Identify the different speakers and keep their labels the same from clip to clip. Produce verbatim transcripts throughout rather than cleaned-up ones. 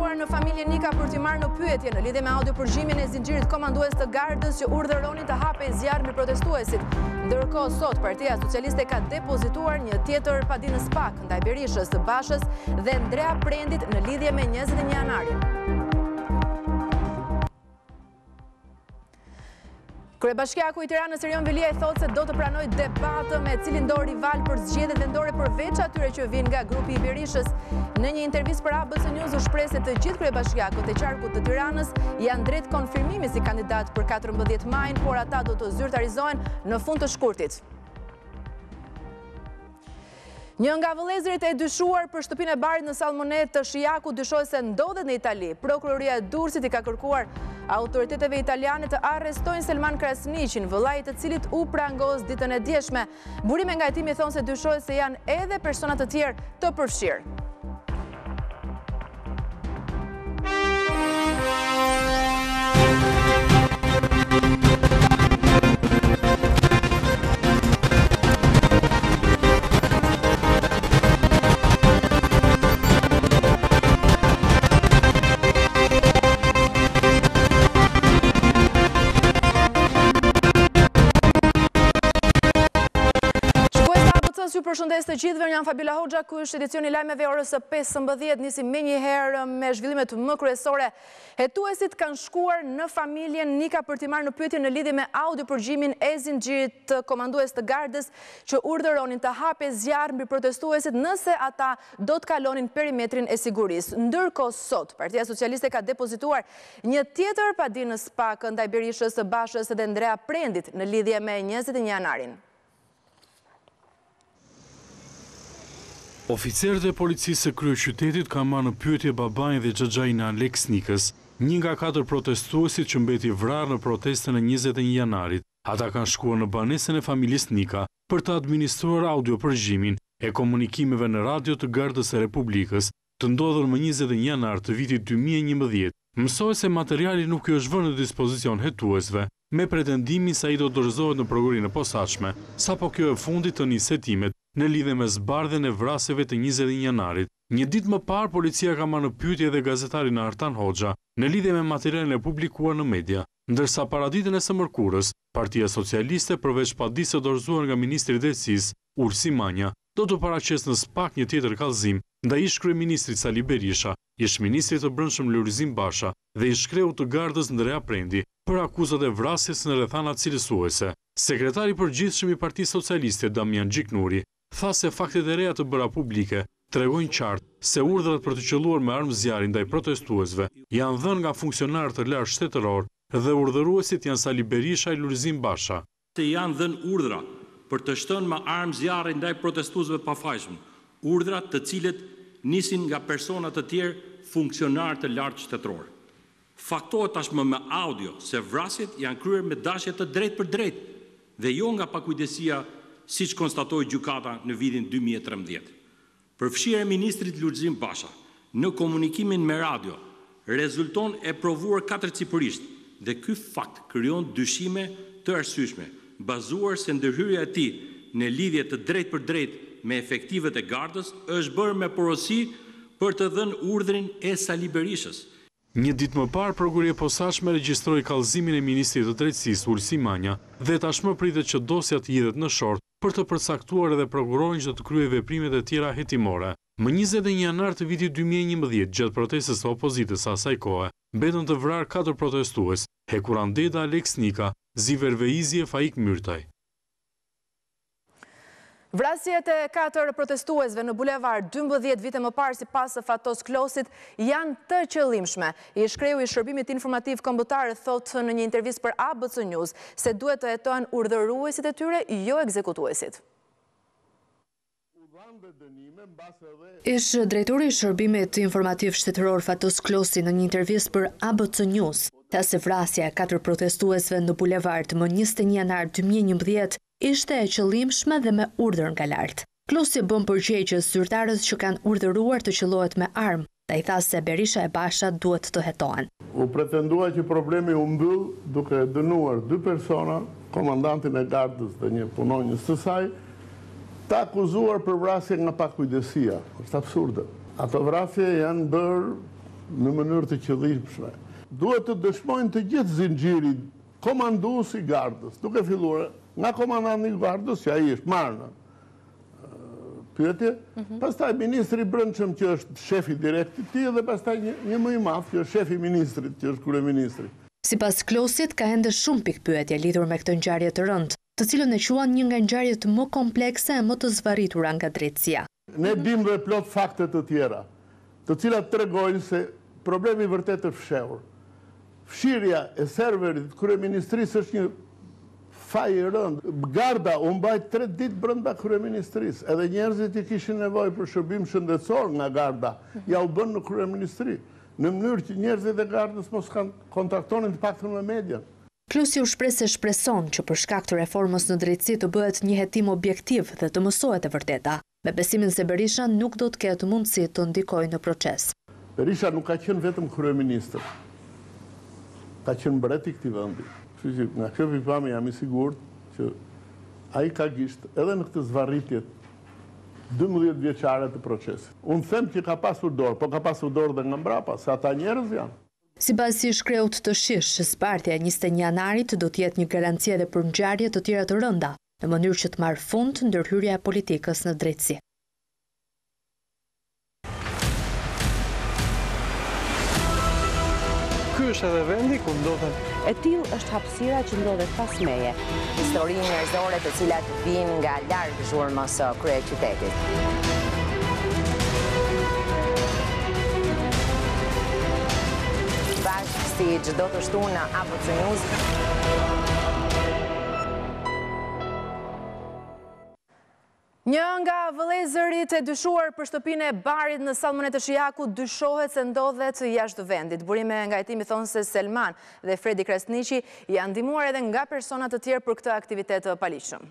Speaker 1: shkuar në familjen Nika për t'i marrë në pyetje në lidhje me audiopërgjimin e zinxhirit komandues të gardës që urdhëronin të hapej zjarr mbi protestuesit. Ndërkohë sot Partia Socialiste ka depozituar një tjetër padinës pak ndaj Berishës, Bashës dhe Ndrea Prendit në lidhje me njëzet e një janarin. Kryebashkiaku i Tiranës Erion Velia i thotë se do të pranojë debatë me cilin do rival për zgjedhjet vendore përveç atyre që vijnë nga grupi i Berishës. Në një intervistë për A B C News u shpreh se të gjithë kryebashkiakët e qarkut të Tiranës janë drejt konfirmimi si kandidat për katërmbëdhjetë majin, por ata do të zyrtarizohen në fund të shkurtit. Një nga vëllezërit e dyshuar për shtëpinë e barit në Salmonet të Shijaku dyshohet se ndodhet në Itali. Prokuroria e Durrësit i ka kërkuar autoriteteve italiane të arrestojnë Selman Krasniqin, vëllai i të cilit u prangos ditën e djeshme. Burime nga hetimit thonë se dyshohet se janë edhe persona të tjerë të përfshirë. Ju përshëndes të gjithëve, jam Fabila Hoxha, ku është edicioni lajmeve orës së pesëmbëdhjetë, nisi me një herë me zhvillimet më kryesore. Hetuesit kanë shkuar në familjen Nika për t'i marrë në pyetje në lidhje me audiopërgjimin e zinxhirit të komandues të gardës që urdhëronin të hapej zjarr mbi protestuesit nëse ata do të kalonin perimetrin e sigurisë. Ndërkohë sot, Partia Socialiste ka depozituar një tjetër padinës pak ndaj Berishës, Bashës dhe Ndrea Prendit në lidhje me njëzet e një janarin.
Speaker 2: Oficerët e policisë së kryeqytetit kanë marrë në pyetje babain dhe xhaxhain e Alex Nikës, një nga katër protestuesit që mbeti vrarë në protestën e njëzet e një janarit. Ata kanë shkuar në banesën e familjes Nika për të administruar audiopërgjimin e komunikimeve në radio të Gardës së Republikës, të ndodhur më njëzet e një janar të vitit dy mijë e njëmbëdhjetë. Mësohet se materiali nuk i është vënë në dispozicion hetuesve, me pretendimin se ai do dorëzohet në progrurinë e posaçme, sapo kjo e fundit të nisetimet në lidhje me zbardhjen e vrasjeve të njëzet e një janarit. Një ditë më parë, policia ka marrë në pyetje edhe gazetarin Artan Hoxha në lidhje me materialin e publikuar në media, ndërsa paraditën e së mërkurës, Partia Socialiste, përveç padisë së dorëzuar nga ministri i Drejtësisë, Ursi Manja, do të paraqes në SPAK një tjetër kallëzim ndaj ish kryeministrit Sali Berisha, ish ministrit të Brendshëm Lulzim Basha dhe ish kreu të Gardës Ndrea Prendi për akuzat e vrasjes në rrethana cilësuese. Sekretari i përgjithshëm i Partisë Socialiste Damian Gjiknuri tha se faktet e reja të bëra publike tregojnë qartë se urdhrat për të qelluar me armë zjarri ndaj protestuesve janë dhënë nga funksionarë të lartë shtetëror dhe urdhëruesit janë Sali Berisha e Lulzim Basha.
Speaker 3: Se janë dhënë urdhra për të shtënë me armë zjarri ndaj protestuesve të pafajshëm, urdhra të cilët nisin nga persona të tjerë funksionarë të lartë shtetëror. Faktohet tashmë me audio se vrasjet janë kryer me dashje të drejtë për drejtë dhe jo nga pakujdesia siç konstatoi gjykata në vitin dy mijë e trembëdhjetë. Përfshirja e ministrit Lulzim Basha në komunikimin me radio rezulton e provuar katërcipërisht dhe ky fakt krijon dyshime të arsyeshme, bazuar se ndërhyrja e tij në lidhje të drejtë për drejtë me efektivet e Gardës është bërë me porosi për të dhënë urdhrin e Sali Berishës.
Speaker 2: Një ditë më parë, prokuria e posaçme regjistroi kallëzimin e ministrit të Drejtësisë Ursi Manja dhe tashmë pritet që dosja të hidhet në short për të përcaktuar edhe prokurorin që të kryejë veprimet e tjera hetimore. Më njëzet e një janar të vitit dy mijë e njëmbëdhjetë, gjatë protestës së opozitës së asaj kohe, mbetën të vrarë katër protestues: Hekuran Deda, Alex Nika, Ziver Veizi e Faik Myrtaj.
Speaker 1: Vrasjet e katër protestuesve në bulevard dymbëdhjetë vite më parë sipas Fatos Klosit janë të qëllimshme. Ish kreu i Shërbimit Informativ Kombëtar thotë në një intervistë për A B C News se duhet të hetohen urdhëruesit e tyre, jo ekzekutuesit.
Speaker 4: Ish drejtori i Shërbimit Informativ Shtetëror Fatos Klosi në një intervistë për A B C News tha se vrasja e katër protestuesve në bulevard më njëzet e një janar dy mijë e njëmbëdhjetë ishte e qëllimshme dhe me urdhër nga lart. Klosi bën përgjigje zyrtarës që kanë urdhëruar të qellohet me armë, dhe i tha se Berisha e Basha duhet të hetohen.
Speaker 5: U pretendua që problemi u mbyll duke dënuar dy persona, komandantin e Gardës dhe një punonjës të saj, të akuzuar për vrasje nga pakujdesia. Është absurde. Ato vrasje janë bërë në mënyrë të qëllimshme. Duhet të dëshmojnë të gjithë zinxhirin komanduesi i gardës, duke filluar nga komandanti i gardës, që ai është marrë në pyetje, pastaj ministri i brendshëm që është shefi direkt i tij dhe pastaj një, një më i madh që është shefi i ministrit, që është kryeministri.
Speaker 4: Sipas Klosit, ka ende shumë pikpyetje lidhur me këtë ngjarje të rëndë, të cilën e quan një nga ngjarjet më komplekse e më të zvarritura nga drejtësia.
Speaker 5: Ne dim dhe plot fakte të tjera, të cilat tregojnë se problemi vërtet është fshehur. Fshirja e serverit kryeministrisë është një faj i rëndë. Garda u mbajt tre ditë brenda kryeministrisë, edhe njerëzit që kishin nevojë për shërbim shëndetësor nga garda, ja u bën në kryeministri, në mënyrë që njerëzit e gardës mos kanë kontaktonin të paktën me median.
Speaker 4: Klosi u shpreh se shpreson që për shkak të reformës në drejtësi të bëhet një hetim objektiv dhe të mësohet e vërteta, me besimin se Berisha nuk do të ketë mundësi të ndikojë në proces.
Speaker 5: Berisha nuk ka qenë vetëm kryeministër, ka qenë mbreti i këtij vendi. Kështu që nga kjo pikpamje jam i sigurt që ai ka gisht edhe në këtë zvarritje dymbëdhjetë vjeçare të procesit. Unë them që ka pasur dorë, po ka pasur dorë dhe nga mbrapa, se ata njerëz janë.
Speaker 4: Sipas si shkreut të shish, zbartja e njëzet e një janarit do të jetë një garanci edhe për ngjarje të tjera të rënda, në mënyrë që të marrë fund ndërhyrja e politikës në drejtësi.
Speaker 6: Ky është edhe vendi ku ndodhen.
Speaker 7: E tillë është hapësira që ndodhet pas meje. Histori njerëzore të cilat vijnë nga larg zhurmës së kryeqytetit. Bashkë si çdo të shtunë në A B C News.
Speaker 1: Një nga vëllezërit e dyshuar për shtëpinë e barit në Sallmën e të Shijaku dyshohet se ndodhet jashtë vendit. Burime nga hetimi thonë se Selman dhe Fredi Krasniqi janë ndihmuar edhe nga persona të tjerë për këtë aktivitet paligjshëm.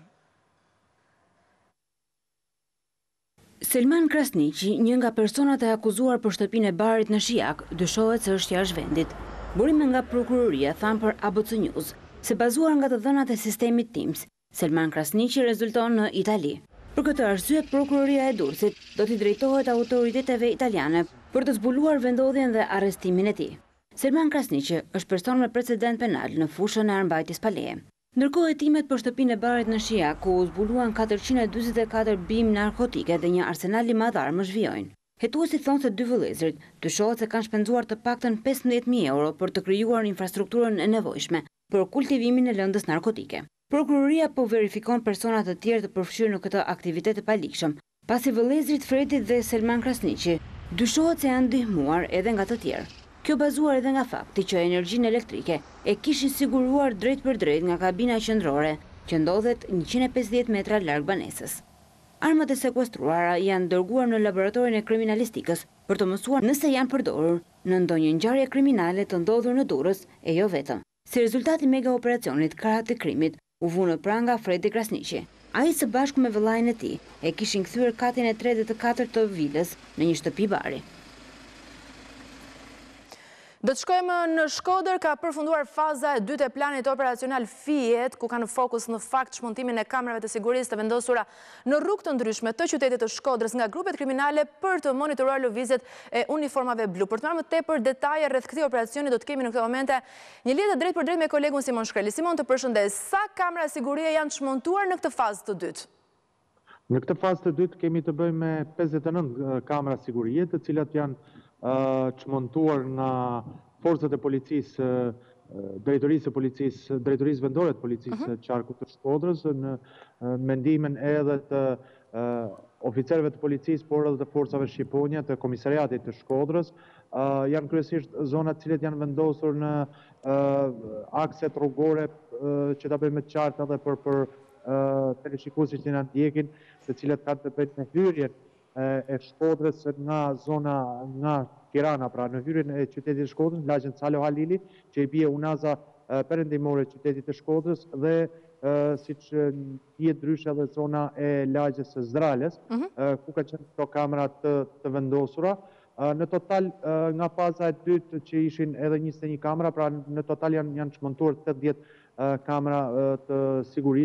Speaker 8: Selman Krasniqi, një nga personat e akuzuar për shtëpinë e barit në Shijak, dyshohet se është jashtë vendit. Burime nga prokuroria thanë për A B C News se bazuar nga të dhënat e sistemit Teams, Selman Krasniqi rezulton në Itali. Për këtë arsye, prokuroria e Durrësit do t'i drejtohet autoriteteve italiane për të zbuluar vendodhjen dhe arrestimin e tij. Selman Krasniqi është person me precedent penal në fushën e armbajtjes pa leje. Ndërkohë hetimet për shtëpinë e barit në Shijak, ku u zbuluan katërqind e dyzet e katër bimë narkotike dhe një arsenal i madh armësh vijojnë. Hetuesit thonë se dy vëllezërit dyshohet se kanë shpenzuar të paktën pesëmbëdhjetë mijë euro për të krijuar infrastrukturën e nevojshme për kultivimin e lëndës narkotike. Prokuroria po verifikon personat të tjerë të përfshirë në këtë aktivitet të paligjshëm, pasi vëllezërit Fredi dhe Selman Krasniqi dyshohet se janë ndihmuar edhe nga të tjerë. Kjo bazuar edhe nga fakti që energjinë elektrike e kishin siguruar drejt për drejt nga kabina qendrore, që ndodhet njëqind e pesëdhjetë metra larg banesës. Armat e sekuestruara janë dërguar në laboratorin e kriminalistikës për të mësuar nëse janë përdorur në ndonjë ngjarje kriminale të ndodhur në Durrës e jo vetëm. Si rezultati mega operacionit Krahët e krimit u vu në pranga Fredi Krasniqi. Ai së bashku me vëllain e tij e kishin kthyer katin e tretë dhe të katërt të vilës në një shtëpi bari.
Speaker 1: Do të shkojmë në Shkodër, ka përfunduar faza e dytë e planit operacional Fijet, ku ka në fokus në fakt shmontimin e kamerave të sigurisë të vendosura në rrugë të ndryshme të qytetit të Shkodrës nga grupet kriminale për të monitoruar lëvizjet e uniformave blu. Për të marrë më tepër detaje rreth këtij operacioni do të kemi në këtë momente një lidhje drejt për drejt me kolegun Simon Shkreli. Simon, të përshëndes. Sa kamera sigurie janë çmontuar në këtë fazë të dytë?
Speaker 9: Në këtë fazë të dytë kemi të bëjmë me pesëdhjetë e nëntë kamera sigurie, të cilat janë çmontuar nga forcat e policisë, drejtorisë e policisë, drejtorisë vendore të policisë qarku të Shkodrës, në mendimin edhe të oficerëve të policisë, por edhe të forcave shqiponja të komisariatit të Shkodrës. Janë kryesisht zonat cilet janë vendosur në akset rrugore që ta bëjmë të qartë edhe për për teleshikuesit që na ndjekin, të cilat kanë të bëjnë me hyrjen e Shkodrës nga zona nga Tirana, pra në hyrjen e qytetit të Shkodrës, lagjen Salo Halili, që i bie unaza perëndimore e qytetit të Shkodrës dhe siç dihet ndryshe edhe zona e lagjes së Zdrales, ku ka qenë këto kamera të, të vendosura. Në total nga faza e dytë që ishin edhe njëzet e një kamera, pra në total janë janë çmontuar tetëdhjetë kamera të sigurisë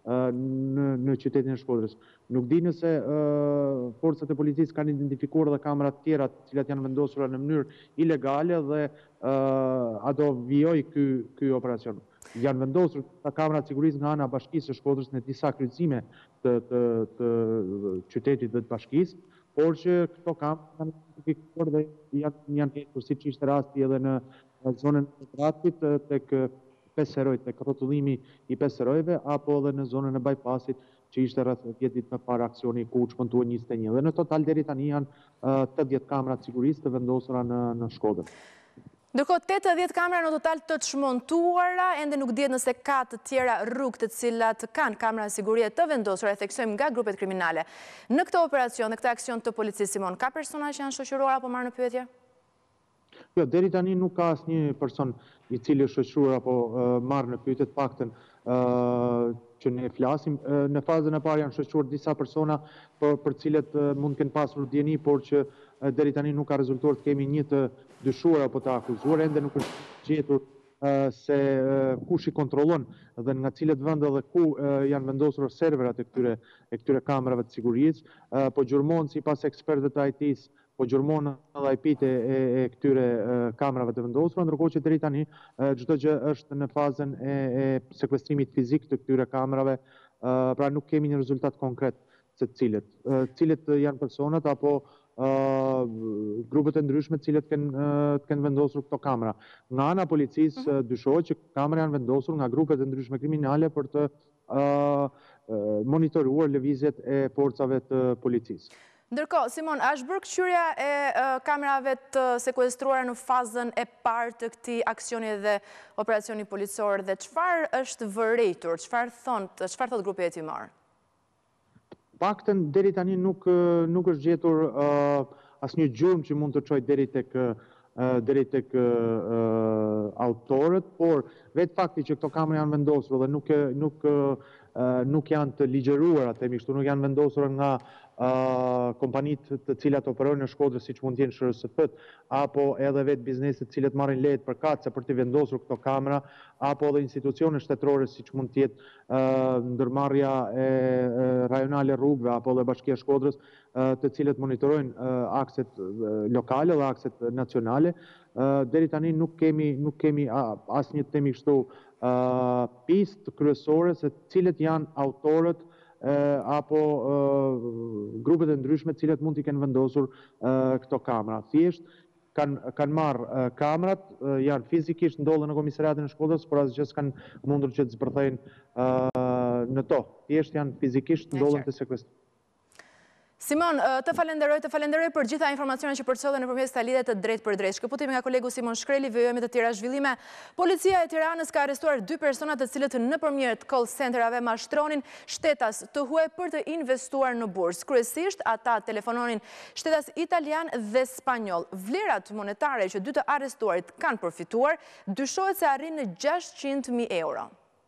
Speaker 9: në, në qytetin e Shkodrës. Nuk di nëse uh, forcat e policisë kanë identifikuar dhe kamerat tjera të cilat janë vendosura në mënyrë ilegale dhe uh, a do vijoj ky, ky operacion. Janë vendosur të kamerat sigurisë nga ana e Bashkisë së Shkodrës në disa kryqëzime të, të, të qytetit dhe të bashkisë, por që këto kamerat janë identifikuar dhe janë, janë hequr, siç ishte rasti edhe në zonën e Tratit tek Peseroj, tek rrotullimi i Peserojve, apo edhe në zonën e bypassit që ishte rreth dhjetë ditë më parë aksioni ku u çmontua njëzet e një. Dhe në total deri tani janë uh, tetëdhjetë kamera të sigurisë të vendosura në, në Shkodër.
Speaker 1: Ndërkohë tetëdhjetë kamera në total të çmontuara, ende nuk dihet nëse ka të tjera rrugë të cilat kanë kamera sigurie të vendosura, e theksojmë nga grupet kriminale. Në këtë operacion, në këtë aksion të policisë, Simon, ka persona që janë shoqëruar apo marrë në pyetje?
Speaker 9: Jo, deri tani nuk ka asnjë person i cili është shoqëruar apo uh, marrë në pyetje, të paktën uh, që ne flasim. Uh, në fazën e parë janë shoqëruar disa persona për, për cilët uh, mund të kenë pasur dieni, por që uh, deri tani nuk ka rezultuar të kemi një të dyshuar apo të akuzuar, ende nuk është gjetur uh, se uh, kush i kontrollon dhe nga cilët vende dhe ku uh, janë vendosur serverat e këtyre e këtyre kamerave të sigurisë, uh, po gjurmon sipas ekspertëve të I T-s, po gjurmon edhe I P-t e, e këtyre e, kamerave të vendosura, ndërkohë që deri tani çdo gjë është në fazën e, e sekuestrimit fizik të këtyre kamerave, e, pra nuk kemi një rezultat konkret se cilët, e, cilët janë personat apo e, grupet e ndryshme të cilët kanë kanë vendosur këto kamera. Nga ana e policisë mm-hmm. dyshohet që kamera janë vendosur nga grupet e ndryshme kriminale për të e, monitoruar lëvizjet e forcave të policisë.
Speaker 1: Ndërkohë, Simon, a është bërë këqyrja e uh, kamerave të sekuestruara në fazën e parë të këtij aksioni dhe operacioni policor, dhe çfarë është vërejtur, çfarë thonë, çfarë thot grupi hetimor?
Speaker 9: Paktën deri tani nuk nuk është gjetur uh, asnjë gjurmë që mund të çojë deri tek uh, deri tek uh, autorët, por vetë fakti që këto kamera janë vendosur dhe nuk nuk uh, nuk janë të ligjëruara, themi kështu, nuk janë vendosur nga Uh, kompanit të cilat operojnë në Shkodrë, siç mund të jenë Sh R S P-t, apo edhe vetë bizneset të cilët marrin lejet për katse për të vendosur këto kamera, apo edhe institucione shtetërore siç mund të jetë uh, ndërmarrja e, e rajonale rrugëve apo edhe Bashkia e Shkodrës, uh, të cilët monitorojnë uh, akset uh, lokale dhe akset nacionale. Uh, deri tani nuk kemi nuk kemi uh, asnjë themi kështu uh, pistë kryesore se cilët janë autorët Uh, apo uh, grupet e ndryshme të cilët mund t'i kenë vendosur uh, këto kamera. Thjesht kanë kanë marrë uh, kamerat, uh, janë fizikisht ndodhen në komisariatin e Shkodrës, por asgjë s'kan mundur që të zbërthejnë uh, në to. Thjesht janë fizikisht ndodhen të sekuestruar.
Speaker 1: Simon, të falenderoj, të falenderoj për gjitha informacionet që përcjellën nëpërmjet kësaj lidhje të drejtë për drejtë. Shkëputemi nga kolegu Simon Shkreli, vijojmë të tjera zhvillime. Policia e Tiranës ka arrestuar dy persona të cilët nëpërmjet call centerave mashtronin shtetas të huaj për të investuar në bursë. Kryesisht ata telefononin shtetas italian dhe spanjoll. Vlerat monetare që dy të arrestuarit kanë përfituar dyshohet se arrin në gjashtëqind mijë euro.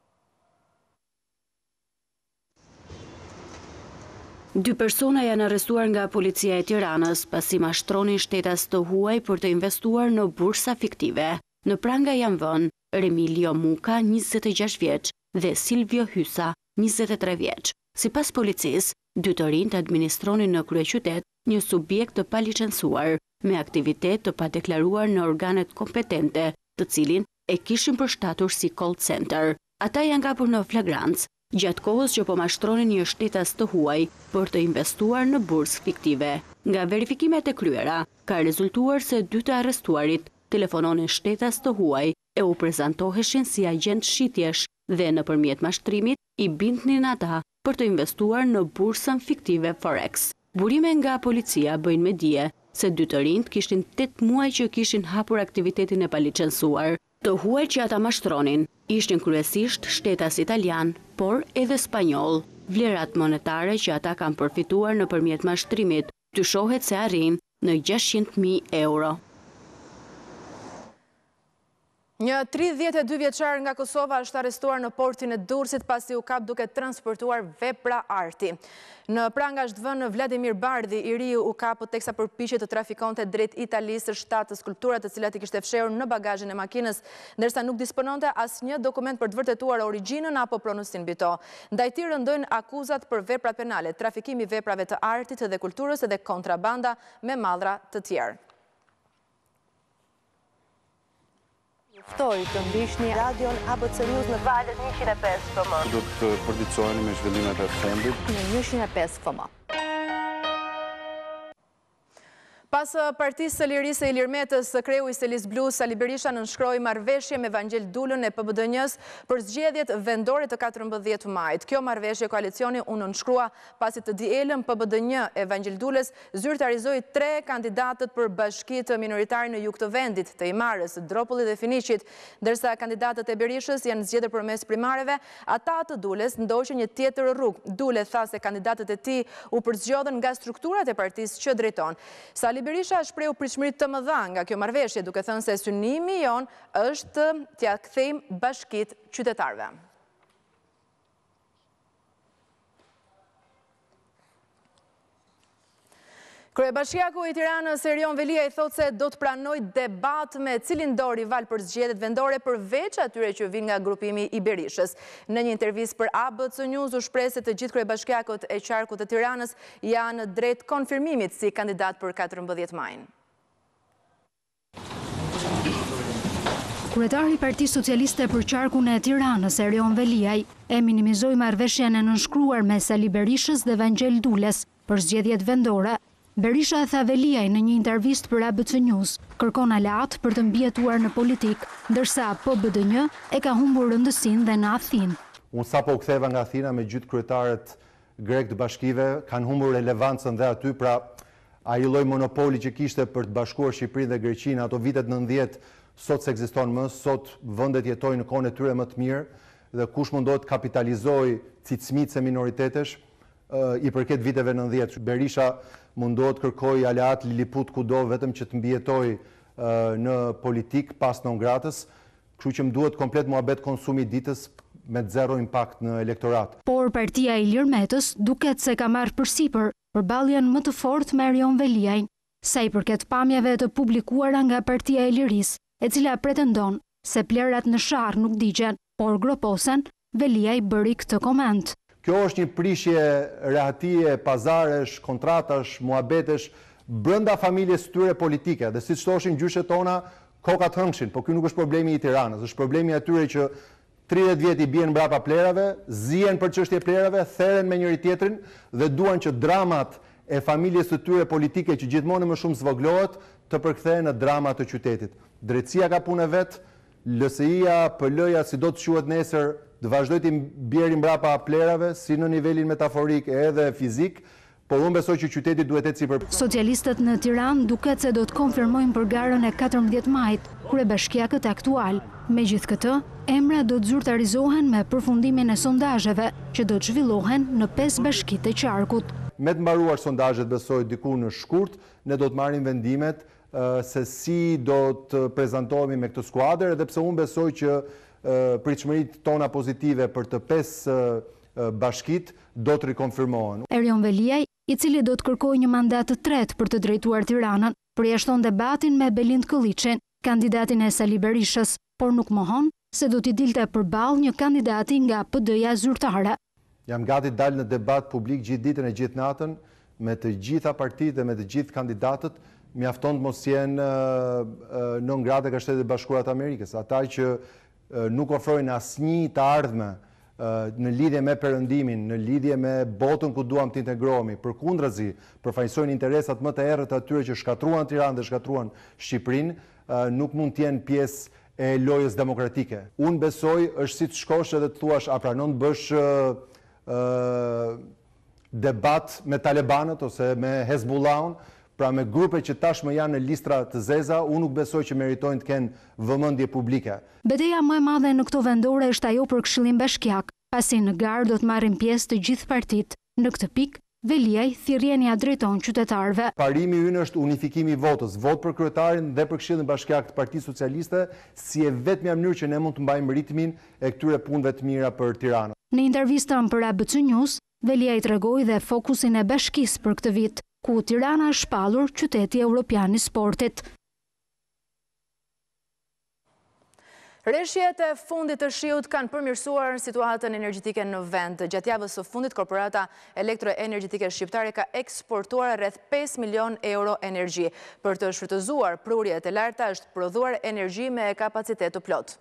Speaker 8: Dy persona janë arrestuar nga policia e Tiranës pasi mashtronin shtetas të huaj për të investuar në bursa fiktive. Në pranga janë vënë Remilio Muka, njëzet e gjashtë vjeç, dhe Silvio Hysa, njëzet e tre vjeç. Sipas policisë, dy të rinjt administronin në kryeqytet një subjekt të palicencuar me aktivitet të padeklaruar në organet kompetente, të cilin e kishin përshtatur si call center. Ata janë kapur në flagrancë gjatë kohës që po mashtronin një shtetas të huaj për të investuar në bursë fiktive. Nga verifikimet e kryera, ka rezultuar se dy të arrestuarit telefononin shtetas të huaj e u prezantoheshin si agent shitjesh dhe nëpërmjet mashtrimit i bindnin ata për të investuar në bursën fiktive Forex. Burime nga policia bëjnë me dije se dy të rinjt kishin tetë muaj që kishin hapur aktivitetin e palicencuar. Të huaj që ata mashtronin ishin kryesisht shtetas italian, por edhe spanjoll. Vlerat monetare që ata kanë përfituar nëpërmjet mashtrimit dyshohet se arrin në gjashtëqind mijë euro.
Speaker 1: Një tridhjetë e dy vjeçar nga Kosova është arrestuar në portin e Durrësit pasi u kap duke transportuar vepra arti. Në pranga është vënë Vladimir Bardhi, i ri u kapë teksa përpiqej të trafikonte drejt Italisë shtatë skulptura të cilat i kishte fshehur në bagazhin e makinës, ndërsa nuk dispononte asnjë dokument për të vërtetuar origjinën apo pronësinë mbi to. Ndaj tij rëndojnë akuzat për vepra penale, trafikimi i veprave të artit dhe kulturës dhe kontrabanda me mallra të tjerë.
Speaker 7: Ftoj të ndihni radion A B C News në valët njëqind e pesë F M.
Speaker 10: Do të përditësoheni me zhvillimet e fundit
Speaker 1: në njëqind e pesë F M. Pas Partisë së Lirisë së Ilirmetës, kreu i Selis Blu Sali Berisha nënshkroi marrëveshje me Evangel Dulën e P B D N-s për zgjedhjet vendore të katërmbëdhjetë majit. Kjo marrëveshje koalicioni u nënshkrua pasi të dielën P B D N Evangel Dulës zyrtarizoi tre kandidatët për bashkitë minoritare në jug të vendit, të Imarës, Dropullit dhe Finiqit, ndërsa kandidatët e Berishës janë zgjedhur përmes primareve, ata të Dulës ndoqën një tjetër rrugë. Dule tha se kandidatët e tij u përzgjodhen nga strukturat e partisë që drejton. Sali Berisha shpreu pritshmëri të mëdha nga kjo marrëveshje, duke thënë se synimi jon është t'ia kthejmë bashkitë qytetarëve. Kryebashkiaku i Tiranës Erion Velia i thotë se do të pranojë debat me cilin do rival për zgjedhjet vendore përveç atyre që vijnë nga grupimi i Berishës. Në një intervistë për A B C News u shpreh se të gjithë kryebashkiakut e qarkut të Tiranës janë drejt konfirmimit si kandidat për katërmbëdhjetë majin.
Speaker 11: Kryetari i Partisë Socialiste për qarkun e Tiranës, Erion Veliaj, e minimizoi marrëveshjen e nënshkruar me Sali Berishës dhe Evangel Dulës për zgjedhjet vendore. Berisha e tha Veliaj në një intervistë për A B C News, kërkon aleat për të mbijetuar në politik, ndërsa P B D N e ka humbur rëndësinë dhe në Athinë.
Speaker 12: Unë sapo u ktheva nga Athina me gjithë kryetarët grek të bashkive, kanë humbur relevancën dhe aty, pra ai lloj monopoli që kishte për të bashkuar Shqipërinë dhe Greqinë ato vitet nëntëdhjetë sot s'ekziston më, sot vendet jetojnë në kohën e tyre më të mirë dhe kush mundohet të kapitalizojë cicmicë e minoritetesh i përket viteve nëntëdhjetë. Berisha mundohet kërkoj aleat Liliput kudo vetëm që të mbijetoj në politik pas non gratës, kështu që më duhet komplet muhabet konsumi ditës me zero impact në elektorat.
Speaker 11: Por partia e Ilirmetës duket se ka marrë përsipër përballjen më të fortë me Erion Veliajn, sa i përket pamjeve të publikuara nga partia e Lirisë, e cila pretendon se plerat në sharr nuk digjen, por groposen, Veliaj bëri këtë koment.
Speaker 12: Kjo është një prishje rehatie, pazaresh, kontratash, muhabetesh, brenda familjes tyre politike, dhe si që thoshin gjyshet tona, kokat hëngshin, po kjo nuk është problemi i Tiranës, është problemi atyre që tridhjetë vjet i bien mbrapa plerave, zihen për çështje plerave, theren me njëri tjetrin dhe duan që dramat e familjes së tyre politike që gjithmonë më shumë zvoglohet të përkthehen në drama të qytetit. Drejtësia ka punë vet, L S I-ja, P L-ja, si do të quhet nesër, të vazhdoj të bjeri mbrapa plerave, si në nivelin metaforik edhe fizik, por unë besoj që qyteti duhet ecë sipër.
Speaker 11: Socialistët në Tiranë duket se do të konfirmojnë përgarën e katërmbëdhjetë majit, kryebashkiakët aktual. Megjithatë, emra do të zyrtarizohen me përfundimin e sondazheve që do të zhvillohen në pesë bashkitë të qarkut.
Speaker 12: Me të mbaruar sondazhet besoj diku në shkurt, ne do të marrim vendimet se si do të prezantohemi me këtë skuadër, edhe pse unë besoj që pritshmëritë tona pozitive për të pesë bashkit do të rikonfirmohen.
Speaker 11: Erion Veliaj, i cili do të kërkojë një mandat të tretë për të drejtuar Tiranën, përjashton debatin me Belind Kolliçin, kandidatin e Sali Berishës, por nuk mohon se do t'i dilte përballë një kandidati nga P D-ja zyrtare.
Speaker 12: Jam gati të dalë në debat publik gjithë ditën e gjithë natën me të gjitha partitë dhe me të gjithë kandidatët, mjafton të mos jenë non grata ka Shtetet Bashkuara të Amerikës, ata që nuk ofrojnë asnjë të ardhme në lidhje me perëndimin, në lidhje me botën ku duam të integrohemi, përkundrazi, përfaqësojnë interesat më të errët atyre që shkatruan Tiranën dhe shkatruan Shqipërinë, nuk mund të jenë pjesë e lojës demokratike. Unë besoj është si të shkosh edhe të thuash a pranon të bësh debat me Talibanët ose me Hezbollahun, pra me grupe që tashmë janë në listra të zeza, unë nuk besoj që meritojnë të kenë vëmendje publike.
Speaker 11: Betejë më e madhe në këto vendore është ajo për Këshillim Bashkiak, pasi në garë do të marrin pjesë të gjithë partitë. Në këtë pikë, Veliaj thirrjenia drejton qytetarëve.
Speaker 12: Parimi ynë është unifikimi i votës, vot për kryetarin dhe për Këshillin Bashkiak të Partisë Socialiste, si e vetmja mënyrë që ne mund të mbajmë ritmin e këtyre punëve të mira për Tiranën.
Speaker 11: Në intervistën për A B C News, Veliaj tregoi dhe fokusin e bashkisë për këtë vit, ku Tirana është shpallur qyteti evropian i sportit.
Speaker 1: Rreshjet e fundit të shiut kanë përmirësuar situatën energjetike në vend. Gjatë javës së fundit, korporata elektroenergjetike shqiptare ka eksportuar rreth pesë milion euro energji. Për të shfrytëzuar prurjet e larta është prodhuar energji me kapacitet të plotë.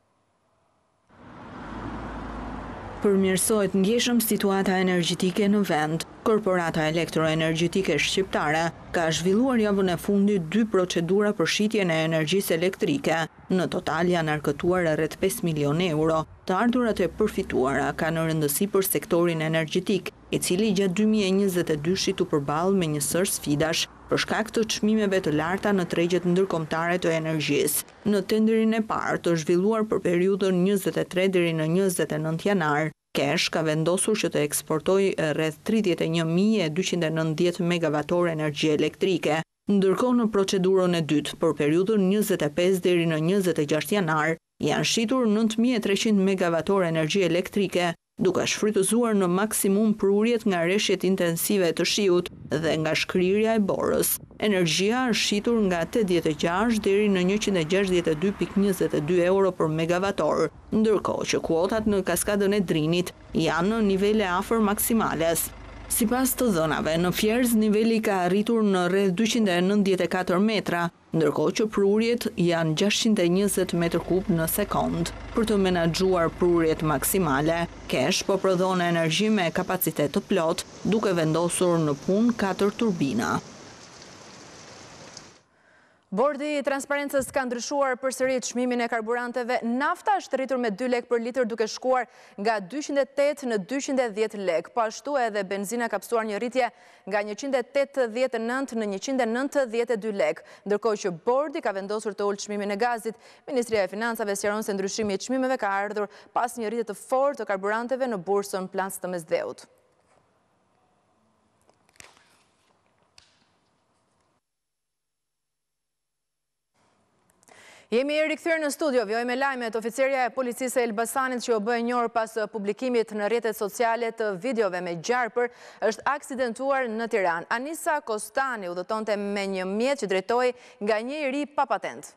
Speaker 13: Përmirësohet ndjeshëm situata energjetike në vend. Korporata elektroenergjetike shqiptare ka zhvilluar javën e fundit dy procedura për shitjen e energjisë elektrike. Në total janë arkëtuar rreth pesë milion euro. Të ardhurat e përfituara kanë rëndësi për sektorin energjetik, i cili gjatë dy mijë e njëzet e dy-shit u përballë me një sër sfidash për shkak të çmimeve të larta në tregjet ndërkombëtare të energjisë. Në tenderin e parë të zhvilluar për periudhën njëzet e tre deri në njëzet e nëntë janar, Kesh ka vendosur që të eksportojë rreth tridhjetë e një mijë e dyqind e nëntëdhjetë megavatorë energji elektrike, ndërkohë në procedurën e dytë për periudhën njëzet e pesë deri në njëzet e gjashtë janar janë shitur nëntë mijë e treqind megavatorë energji elektrike, duke shfrytëzuar në maksimum prurjet nga rreshjet intensive të shiut dhe nga shkrirja e borës. Energjia është shitur nga tetëdhjetë e gjashtë deri në njëqind e gjashtëdhjetë e dy pikë njëzet e dy euro për megavator, ndërkohë që kuotat në kaskadën e Drinit janë në nivele afër maksimales. Sipas të dhënave, në Fjerz niveli ka arritur në rreth dyqind e nëntëdhjetë e katër metra, ndërkohë që prurjet janë gjashtëqind e njëzet metër kub në sekond. Për të menaxhuar prurjet maksimale, Kesh po prodhon energji me kapacitet të plot, duke vendosur në punë katër turbina.
Speaker 1: Bordi i Transparencës ka ndryshuar përsëri çmimin e karburanteve. Nafta është rritur me dy lekë për litër duke shkuar nga dyqind e tetë në dyqind e dhjetë lekë. Po ashtu edhe benzina ka pasur një rritje nga njëqind e tetëdhjetë e nëntë në njëqind e nëntëdhjetë e dy lekë, ndërkohë që bordi ka vendosur të ulë çmimin e gazit. Ministria e Financave sqaron se ndryshimi i çmimeve ka ardhur pas një rritje të fortë të karburanteve në bursën Plas të Mesdheut. Jemi rikthyer në studio, vjojmë me lajmet. Oficerja e policisë e Elbasanit që u bë e njohur pas publikimit në rrjetet sociale të videove me gjarpër është aksidentuar në Tiranë. Anisa Kostani udhëtonte me një mjet që drejtoi nga një i ri pa patent.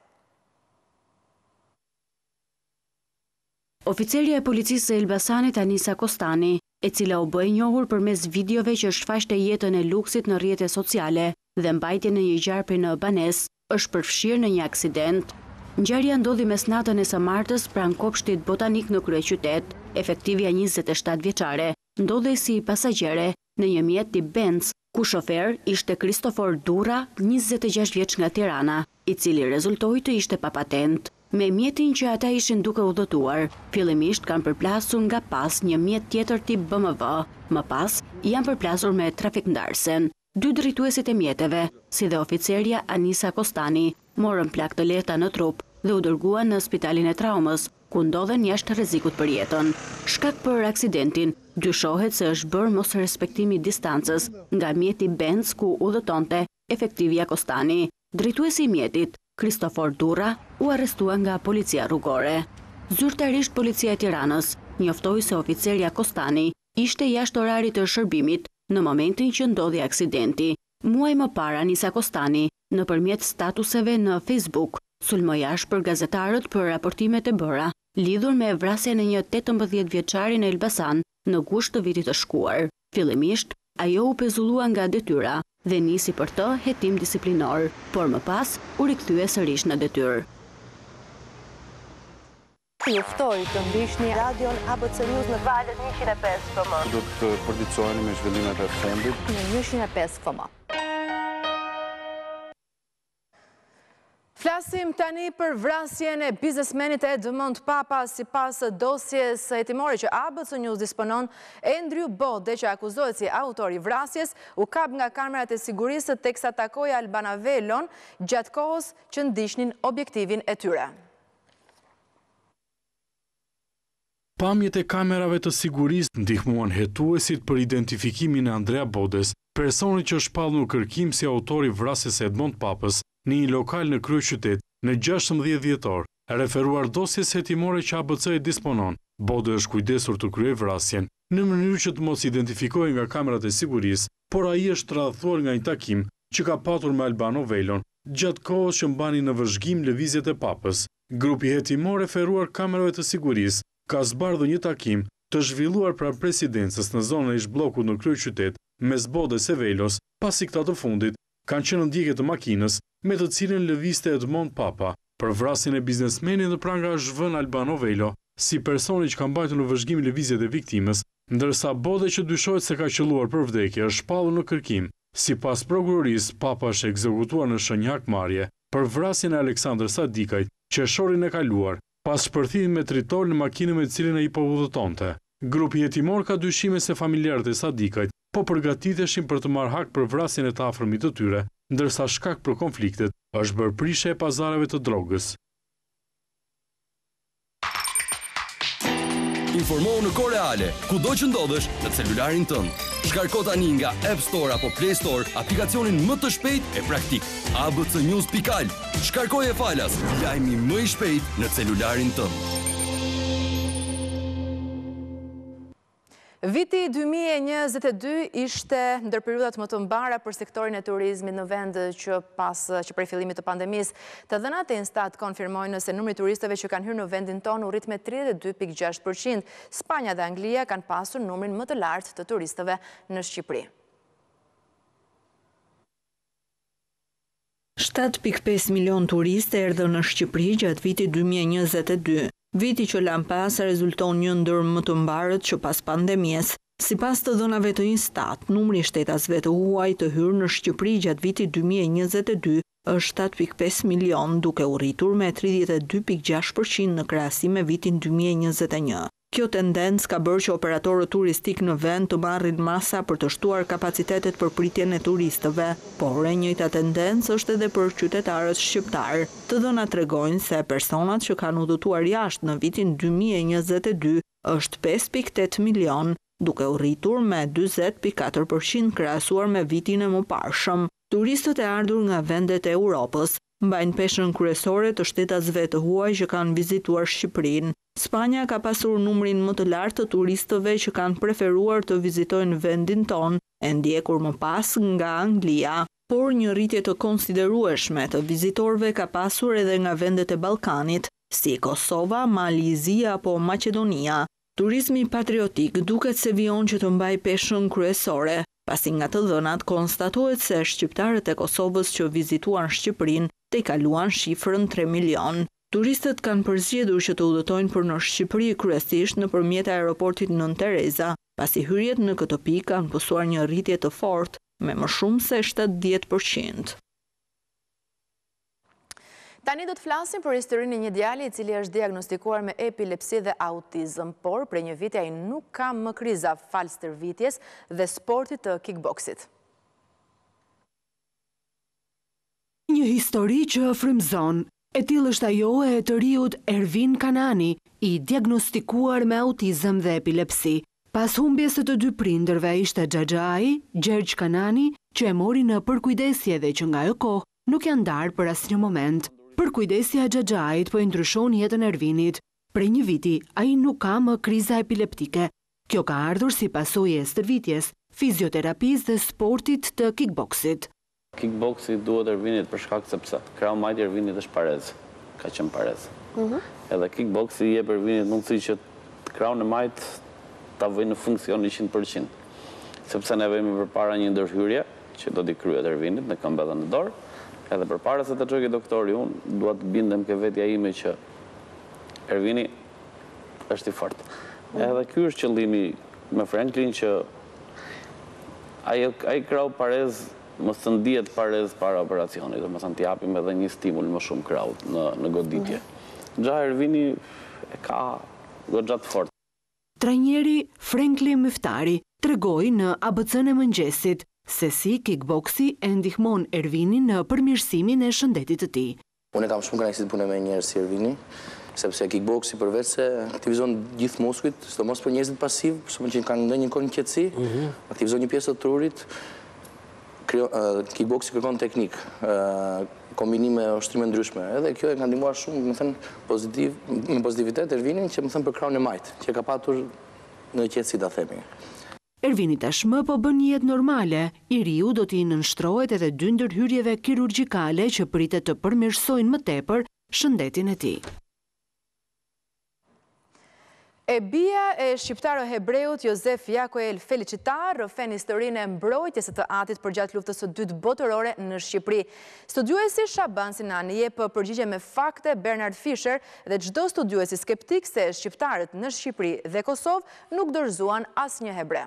Speaker 8: Oficerja e policisë e Elbasanit Anisa Kostani, e cila u bë e njohur përmes videove që shfaqte jetën e luksit në rrjetet sociale dhe mbajtjen e një gjarpri në banesë, është përfshirë në një aksident. Ngjarja ndodhi mes natën e së martës pranë kopshtit botanik në kryeqytet. Efektivja njëzet e shtatë vjeçare ndodhej si pasagjere në një mjet tip Benz, ku shofer ishte Kristofor Durra, njëzet e gjashtë vjeç nga Tirana, i cili rezultoi të ishte pa patent. Me mjetin që ata ishin duke udhëtuar, fillimisht kanë përplasur nga pas një mjet tjetër tip B M W, më pas janë përplasur me trafikndarsen. Dy drejtuesit e mjeteve, si dhe oficerja Anisa Kostani, morën plak të lehta në trup dhe u dërguan në spitalin e traumës, ku ndodhen jashtë rrezikut për jetën. Shkak për aksidentin dyshohet se është bërë mos respektimi i distancës nga mjeti Benz ku udhëtonte efektivja Kostani. Drejtuesi i mjetit, Kristofor Durra, u arrestua nga policia rrugore. Zyrtarisht policia e Tiranës njoftoi se oficerja Kostani ishte jashtë orarit të shërbimit në momentin që ndodhi aksidenti. Muaj më parë Anisa Kostani, nëpërmjet statuseve në Facebook, sulmoi për gazetarët për raportimet e bëra lidhur me vrasjen e një tetëmbëdhjetë vjeçari në Elbasan në gusht të vitit të shkuar. Fillimisht, ajo u pezullua nga detyra dhe nisi për të hetim disiplinor, por më pas u rikthye sërish në detyrë.
Speaker 7: Ju ftoj të ndiqni radion A B C News në valët njëqind e pesë F M.
Speaker 10: Do të përditësoheni me zhvillimet e fundit
Speaker 7: në njëqind e pesë F M.
Speaker 1: Flasim tani për vrasjen e biznesmenit Edmond Papa. Sipas dosjes hetimore që A B C News disponon, Andrew Bode, që akuzohet si autor i vrasjes, u kap nga kamerat e sigurisë teksa takoi Albana Velon gjatë kohës që ndiqnin objektivin e tyre.
Speaker 2: Pamjet e kamerave të sigurisë ndihmuan hetuesit për identifikimin e Andrea Bodes, personi që shpallur në kërkim si autori vrasjes së Edmond Papës në një lokal në kryeqytet në gjashtëmbëdhjetë dhjetor. Referuar dosjes hetimore që A B C e disponon, Bode është kujdesur të kryej vrasjen në mënyrë që të mos identifikohej nga kamerat e sigurisë, por ai është radhuar nga një takim që ka patur me Albano Velon gjatë kohës që mbani në vëzhgim lëvizjet e Papës. Grupi hetimor referuar kamerave të sigurisë ka zbardhur një takim të zhvilluar pranë presidencës në zonën e ish bllokut në kryeqytet mes Bodes e Velos, pasi këta të fundit kanë qenë në ndjekje të makinës me të cilën lëvizte Edmond Papa. Për vrasjen e biznesmenit në pranga është vënë Albano Velo si personi që ka mbajtur në vëzhgim lëvizjet e viktimës, ndërsa Bode që dyshohet se ka qelluar për vdekje është shpallur në kërkim. Sipas prokurorisë, Papa është ekzekutuar në shenjë hakmarrje për vrasjen e Aleksandr Sadikajt qershorin e kaluar, pas shpërthimit me tritol në makinën me cilën ai po udhëtonte. Grupi hetimor ka dyshime se familjarët e Sadikajt po përgatiteshin për të marrë hak për vrasjen e të afërmit të tyre, ndërsa shkak për konfliktet është bërë prishja e pazareve të drogës.
Speaker 14: Informohu në kohë reale, kudo që ndodhesh në celularin tënd. Shkarko tani nga App Store apo Play Store aplikacionin më të shpejt e praktik A B C News pikal. Shkarkoje falas, lajmi më i shpejt në celularin tënd.
Speaker 1: Viti dy mijë e njëzet e dy ishte ndër periudat më të mbara për sektorin e turizmit në vend që pas që prej fillimit të pandemisë. Të dhënat e Instat konfirmojnë se numri turistëve që kanë hyrë në vendin tonë u rrit me tridhjetë e dy pikë gjashtë përqind. Spanja dhe Anglia kanë pasur numrin më të lartë të turistëve në Shqipëri.
Speaker 13: shtatë pikë pesë milion turistë erdhën në Shqipëri gjatë vitit dy mijë e njëzet e dy. Viti që lan pas rezulton një ndër më të mbarët që pas pandemies. Sipas të dhënave të Instat, numri i shtetasve të huaj të hyrë në Shqipëri gjatë vitit dy mijë e njëzet e dy është shtatë pikë pesë milion, duke u rritur me tridhjetë e dy pikë gjashtë përqind në krahasim me vitin dy mijë e njëzet e një. Kjo tendencë ka bërë që operatorët turistik në vend të marrin masa për të shtuar kapacitetet për pritjen e turistëve, por e njëjta tendencë është edhe për qytetarët shqiptar. Të dhënat tregojnë se personat që kanë udhëtuar jashtë në vitin dy mijë e njëzet e dy është pesë pikë tetë milion, duke u rritur me dyzet pikë katër përqind krahasuar me vitin e mëparshëm. Turistët e ardhur nga vendet e Europës mbajnë peshën kryesore të shtetasve të huaj që kanë vizituar Shqipërinë. Spanja ka pasur numrin më të lartë të turistëve që kanë preferuar të vizitojnë vendin tonë, e ndjekur më pas nga Anglia. Por një rritje të konsiderueshme të vizitorëve ka pasur edhe nga vendet e Ballkanit, si Kosova, Malizia apo Maqedonia. Turizmi patriotik duket se vijon që të mbaj peshën kryesore, pasi nga të dhënat konstatohet se shqiptarët e Kosovës që vizituan Shqipërinë tejkaluan shifrën tre milion. Turistët kanë përzgjedhur që të udhëtojnë për në Shqipëri kryesisht nëpërmjet aeroportit Nën Tereza, pasi hyrjet në këtë pikë kanë pësuar një rritje të fortë me më shumë se shtatëdhjetë përqind.
Speaker 1: Tani do të flasim për historinë e një djali i cili është diagnostikuar me epilepsi dhe autizëm, por prej një viti ai nuk ka më kriza fal stërvitjes dhe sportit të kickboksit.
Speaker 15: Një histori që frymëzon. E tillë është ajo e të riut Ervin Kanani, i diagnostikuar me autizëm dhe epilepsi. Pas humbjes së të dy prindërve ishte xhaxhai, Gjergj Kanani, që e mori në përkujdesje dhe që nga ajo kohë nuk janë ndarë për asnjë moment. Përkujdesja e xhaxhait po i ndryshon jetën e Ervinit. Prej një viti ai nuk ka më kriza epileptike. Kjo ka ardhur si pasojë e stërvitjes, fizioterapisë dhe sportit të kickboksit.
Speaker 16: Kickboxi duhet Ervinit për shkak sepse krau majtë Ervinit është parez, ka qenë parez. Uh-huh. Edhe kickboxi jep Ervinit mundësi që krau në majtë ta vëjë në funksion njëqind përqind. Sepse ne vemi përpara një ndërhyrje që do t'i kryet Ervinit në këmbë dhe në dorë, edhe përpara se të çojë doktori unë dua të bindem ke vetja ime që Ervini është i fortë. Uh-huh. Edhe ky është qëllimi me Franklin që ai ai krau parez mos të ndihet parez para operacionit, do të thënë t'i japim edhe një stimul më shumë kraut në në goditje. Xha Ervini e ka goxha të fortë.
Speaker 15: Trajneri Franklin Myftari tregoi në A B C-n e mëngjesit se si kickboksi e ndihmon Ervinin në përmirësimin e shëndetit të tij.
Speaker 17: Unë kam shumë kënaqësi të punoj me njerëz si Ervini, sepse kickboxi përveç se aktivizon gjithë muskujt, sidomos për njerëzit pasiv, për shkakun që kanë ndonjë kohë qetësi, aktivizon një pjesë të trurit. Kickboxi kërkon teknik, kombinime ushtrime ndryshme, edhe kjo e ka ndihmuar shumë, më thënë, pozitiv, me pozitivitet Ervinin që më thënë për krahun e majt, që ka patur në qetësi ta themi.
Speaker 15: Ervini tashmë po bën një jetë normale, i riu do t'i nënshtrohet edhe dy ndërhyrjeve kirurgjikale që pritet të përmirësojnë më tepër shëndetin e tij.
Speaker 1: E bia e shqiptaro hebreut Josef Jakoel Felicitar rrëfen historinë e mbrojtjes së të atit përgjatë luftës së dytë botërore në Shqipëri. Studiuesi Shaban Sinani jep përgjigje me fakte Bernard Fischer dhe çdo studiuesi skeptik se shqiptarët në Shqipëri dhe Kosovë nuk dorëzuan asnjë hebre.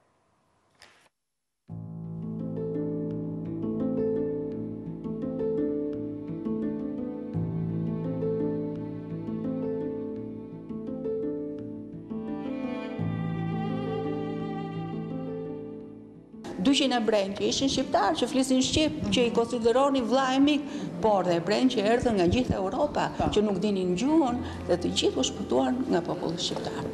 Speaker 18: dyqind hebrejnë që ishin shqiptarë, që flisin shqip, që i konsideronin vlla e mik, por dhe hebrejnë që erdhën nga gjithë Europa, që nuk dinin gjuhën dhe të gjithë u shpëtuan nga populli shqiptar.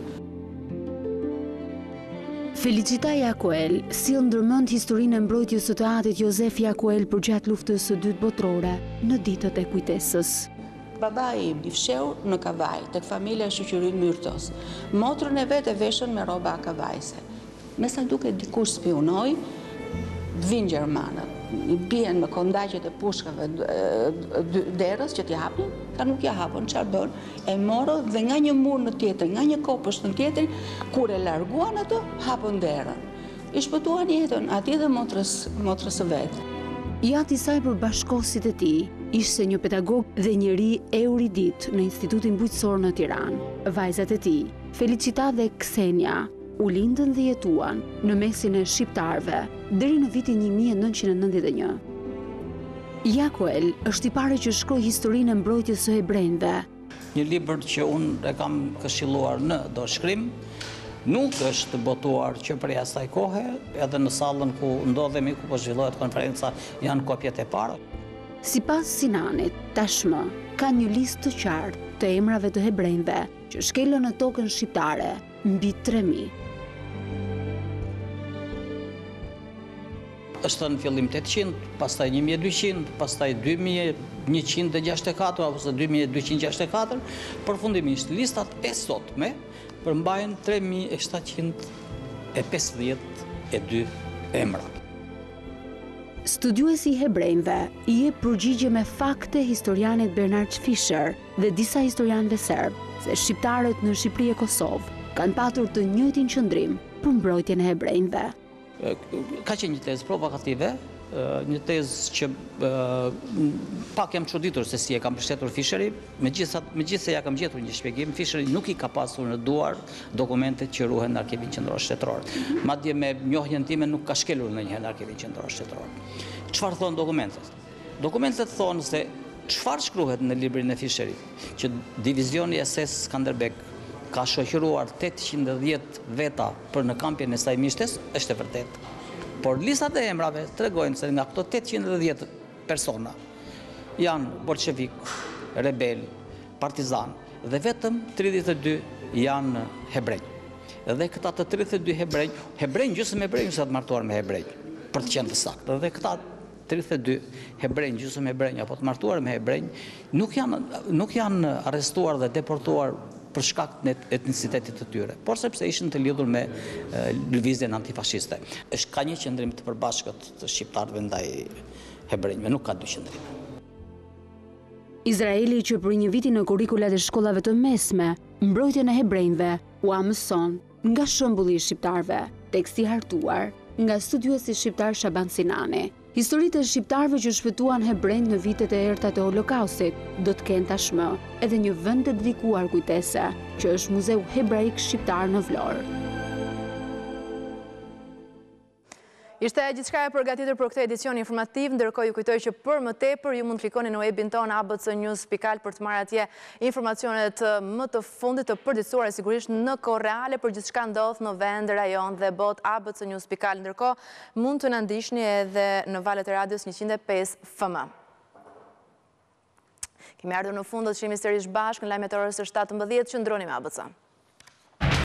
Speaker 8: Felicita Jakoel sill ndërmend historinë e mbrojtjes së teatrit Josef Jakoel përgjatë luftës së dytë botërore në ditët e kujtesës.
Speaker 18: Babai im i fshehur në Kavaj, tek familja e shoqërisë Myrtos. Motrën e vet e veshën me rroba kavajse. Me sa duket dikush spionoi, vinë gjermanët, i bien me kondaqet e pushkave derës që t'i hapin, ta nuk ja hapën, çfarë bën? E morën dhe nga një mur në tjetër, nga një kopësht në tjetër, kur e larguan atë, hapën derën. I shpëtuan jetën atij dhe motrës, motrës së vet.
Speaker 8: I ati saj për bashkosit e tij ishte një pedagog dhe njeri euridit në Institutin Bujqësor në Tiranë. Vajzat e tij, Felicita dhe Ksenia, u lindën dhe jetuan në mesin e shqiptarëve deri në vitin një mijë e nëntëqind e nëntëdhjetë e një. Jakoel është i pari që shkroi historinë e mbrojtjes së hebrejve.
Speaker 19: Një libër që unë e kam këshilluar në dorëshkrim, nuk është botuar që prej asaj kohe, edhe në sallën ku ndodhemi, ku po zhvillohet konferenca, janë kopjet e para.
Speaker 8: Sipas Sinanit, tashmë ka një listë të qartë të emrave të hebrejve që shkelën në tokën shqiptare, mbi tre mijë.
Speaker 19: Është në fillim tetëqind, pastaj një mijë e dyqind, pastaj dy mijë e njëqind e gjashtëdhjetë e katër ose dy mijë e dyqind e gjashtëdhjetë e katër, përfundimisht listat e sotme përmbajnë tre mijë e shtatëqind e pesëdhjetë e dy emra.
Speaker 8: Studiuesi i hebrejve i jep përgjigje me fakte historianit Bernard Fischer dhe disa historianëve serb se shqiptarët në Shqipëri e Kosovë kanë patur të njëjtin qëndrim për mbrojtjen e hebrejve.
Speaker 19: Ka qenë një tezë provokative, një tezë që pak jam çuditur se si e kam mbështetur Fischeri, megjithëse ja kam gjetur një shpjegim, Fischeri nuk i ka pasur në duar dokumentet që ruhen në Arkivin Qendror Shtetëror. Madje me njohjen time nuk ka shkelur ndonjëherë në Arkivin Qendror Shtetëror. Çfarë thon dokumentet? Dokumentet thonë se çfarë shkruhet në librin e Fischerit, që divizioni S S Skanderbeg ka shoqëruar tetëqind e dhjetë veta për në kampjen e saj mishtes, është e vërtetë. Por listat e emrave tregojnë se nga këto tetëqind e dhjetë persona janë bolshevik, rebel, partizan dhe vetëm tridhjetë e dy janë hebrej. Dhe këta të tridhjetë e dy hebrej, hebrej gjysmë hebrej sa të martuar me hebrej, për të qenë të saktë. Dhe këta tridhjetë e dy hebrej gjysmë hebrej apo të martuar me hebrej nuk janë nuk janë arrestuar dhe deportuar për shkak të etnicitetit të tyre, por sepse ishin të lidhur me lëvizjen antifashiste. Është ka një qëndrim të përbashkët të shqiptarëve ndaj hebrejve, nuk ka dy qëndrime.
Speaker 8: Izraeli që për një viti në kurrikulat e shkollave të mesme, mbrojtjen e hebrejve u mëson nga shembulli i shqiptarëve, teksti hartuar nga studiuesi shqiptar Shaban Sinani. Historitë e shqiptarëve që shpëtuan hebrejnë në vitet e errta të Holokaustit do të kenë tashmë edhe një vend të dedikuar kujtese, që është Muzeu Hebraik Shqiptar në Vlorë.
Speaker 1: Ishte gjithçka e përgatitur për këtë edicion informativ, ndërkohë ju kujtoj që për më tepër ju mund të klikoni në webin tonë a b c news dot al për të marrë atje informacionet më të fundit të përditësuara sigurisht në kohë reale për gjithçka ndodh në vend, rajon dhe botë. a b c news dot al. Ndërkohë mund të na ndiqni edhe në valët e radios njëqind e pesë F M. Kemi ardhur në fundët që jemi sërish bashkë në lajmet e orës së shtatëmbëdhjetë, qëndroni me A B C.